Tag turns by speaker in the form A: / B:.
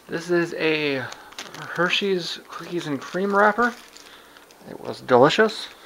A: This is a Hershey's cookies and cream wrapper. It was delicious.